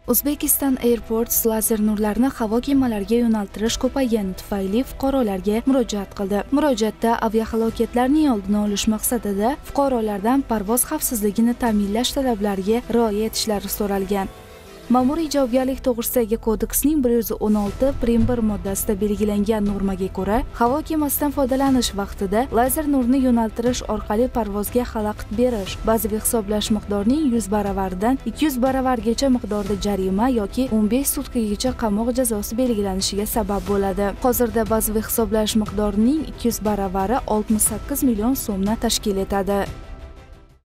Uzbekistan Airports lazer nurlarni havo kemalariga yo'naltirish ko'paygani tufayli fuqarolarga murojaat qildi. Murojaatda aviahalokatlarning oldini olish maqsadida fuqarolardan parvoz xavfsizligini ta'minlash talablariga rioya etishlari so'ralgan. Ma'muriy javobgarlik to'g'risidagi kodeksning 116.1 moddasida belgilangan normaga ko'ra, havo kemasidan foydalanish vaqtida lazer nurni yo'naltirish orqali parvozga xalaqit berish, bazaviy hisoblash miqdorining 100 baravaridan 200 baravargacha miqdorda jarima yoki 15 sutkagacha qamoq jazosi belgilanishiga sabab bo'ladi. Hozirda bazaviy hisoblash miqdorining 200 baravari 68 million so'mni tashkil etadi.